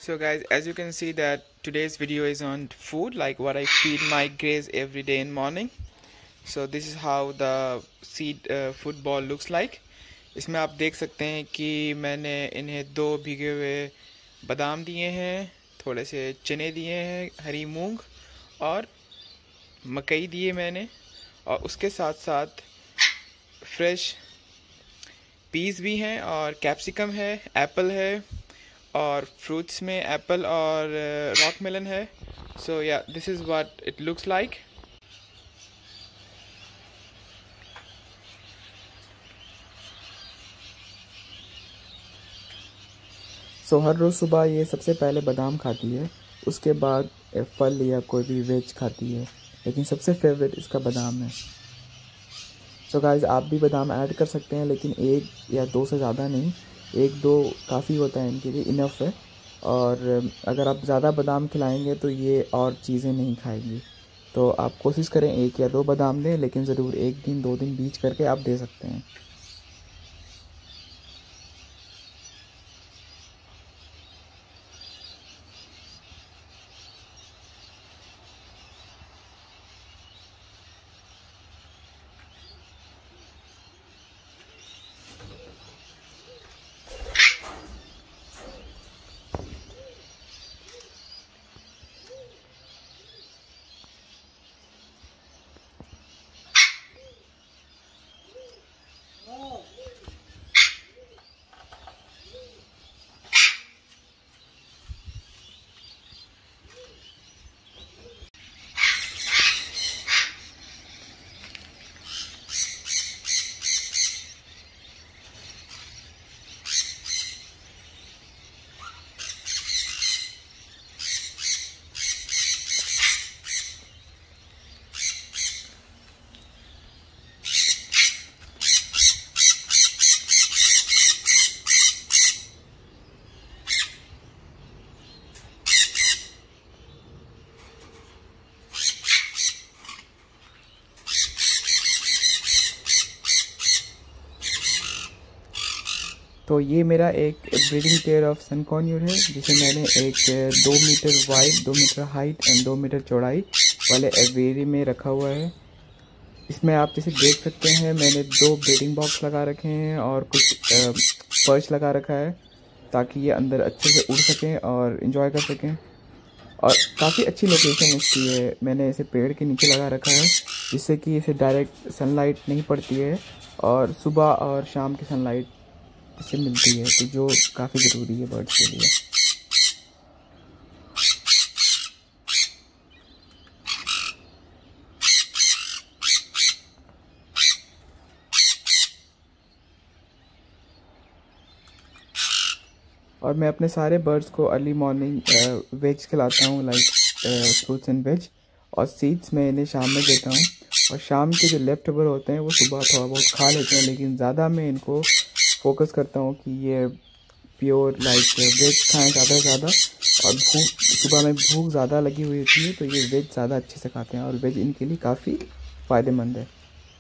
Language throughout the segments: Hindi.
So guys, as you can see that today's video is on food, like what I feed my greys every day in morning. So this is how the seed food ball looks like. इसमें आप देख सकते हैं कि मैंने इन्हें 2 भीगे हुए बादाम दिए हैं, थोड़े से चने दिए हैं, हरी मूंग और मकई दिए मैंने, और उसके साथ साथ फ्रेश पीस भी हैं और कैप्सिकम है, एप्पल है और फ्रूट्स में एप्पल और रॉक मेलन है. सो या this is what it looks like. So हर रोज़ सुबह ये सबसे पहले बादाम खाती है, उसके बाद फल या कोई भी वेज खाती है, लेकिन सबसे फेवरेट इसका बादाम है. सो गाइस, आप भी बादाम ऐड कर सकते हैं, लेकिन 1 या 2 से ज़्यादा नहीं. 1-2 काफ़ी होता है इनके लिए, इनफ है. और अगर आप ज़्यादा बादाम खिलाएंगे तो ये और चीज़ें नहीं खाएंगी. तो आप कोशिश करें 1 या 2 बादाम दें, लेकिन ज़रूर 1 दिन 2 दिन बीच करके आप दे सकते हैं. तो ये मेरा एक ब्रीडिंग पेयर ऑफ सनकॉर्न्यूर है, जिसे मैंने एक 2 meter wide, 2 meter height and 2 meter चौड़ाई वाले एवेरी में रखा हुआ है. इसमें आप जैसे देख सकते हैं, मैंने 2 ब्रीडिंग बॉक्स लगा रखे हैं और कुछ पर्च लगा रखा है, ताकि ये अंदर अच्छे से उड़ सकें और इन्जॉय कर सकें. और काफ़ी अच्छी लोकेशन इसकी है. मैंने इसे पेड़ के नीचे लगा रखा है, जिससे कि इसे डायरेक्ट सनलाइट नहीं पड़ती है और सुबह और शाम की सनलाइट इससे मिलती है, तो जो काफ़ी ज़रूरी है बर्ड्स के लिए. और मैं अपने सारे बर्ड्स को अर्ली मॉर्निंग वेज खिलाता हूँ, लाइक फ्रूट्स एंड वेज, और सीड्स मैं इन्हें शाम में देता हूँ. और शाम के जो लेफ्ट ओवर होते हैं वो सुबह थोड़ा बहुत खा लेते हैं, लेकिन ज़्यादा मैं इनको फोकस करता हूँ कि ये प्योर लाइक वेज खाएँ ज़्यादा से ज़्यादा. और सुबह में भूख ज़्यादा लगी हुई होती है, तो ये वेज ज़्यादा अच्छे से खाते हैं, और वेज इनके लिए काफ़ी फ़ायदेमंद है.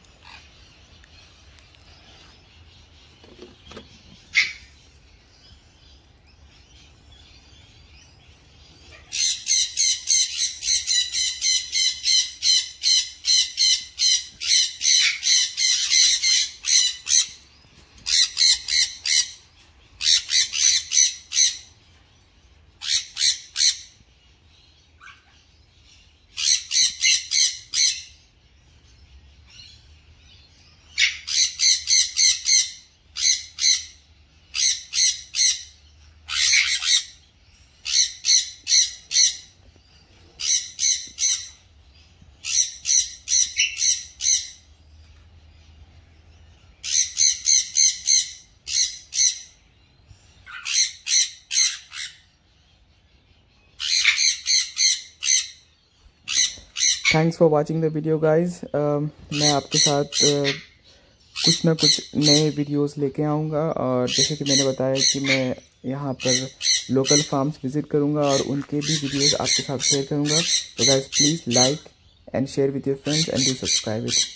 Thanks for watching the video guys. मैं आपके साथ कुछ ना कुछ नए वीडियोस लेके आऊँगा, और जैसे कि मैंने बताया कि मैं यहाँ पर लोकल फार्म्स विज़िट करूँगा और उनके भी वीडियोस आपके साथ शेयर करूँगा. तो guys please like and share with your friends and do subscribe it.